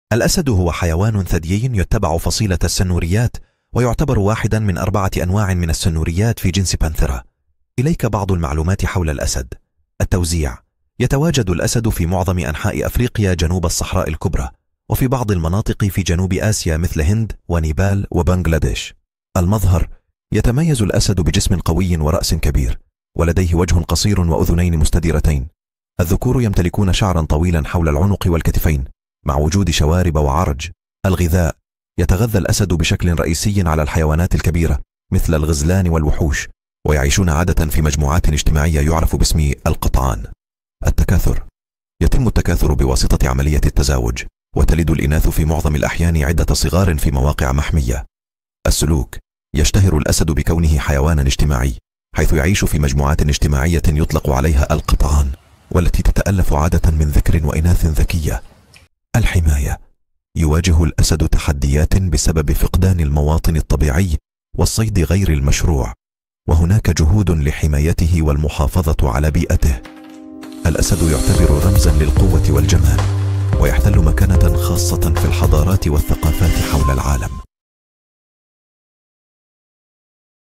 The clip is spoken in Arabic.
الأسد هو حيوان ثديي يتبع فصيلة السنوريات، ويعتبر واحدا من 4 أنواع من السنوريات في جنس بانثرا. إليك بعض المعلومات حول الأسد. التوزيع: يتواجد الأسد في معظم أنحاء أفريقيا جنوب الصحراء الكبرى، وفي بعض المناطق في جنوب آسيا مثل هند ونيبال وبنغلاديش. المظهر: يتميز الأسد بجسم قوي ورأس كبير، ولديه وجه قصير وأذنين مستديرتين. الذكور يمتلكون شعرا طويلا حول العنق والكتفين، مع وجود شوارب وعرج. الغذاء: يتغذى الأسد بشكل رئيسي على الحيوانات الكبيرة مثل الغزلان والوحوش، ويعيشون عادة في مجموعات اجتماعية يعرف باسم القطعان. التكاثر: يتم التكاثر بواسطة عملية التزاوج، وتلد الإناث في معظم الأحيان عدة صغار في مواقع محمية. السلوك: يشتهر الأسد بكونه حيوانا اجتماعي، حيث يعيش في مجموعات اجتماعية يطلق عليها القطعان، والتي تتألف عادة من ذكر وإناث ذكية. الحماية: يواجه الأسد تحديات بسبب فقدان المواطن الطبيعي والصيد غير المشروع، وهناك جهود لحمايته والمحافظة على بيئته. الأسد يعتبر رمزا للقوة والجمال، ويحتل مكانة خاصة في الحضارات والثقافات حول العالم.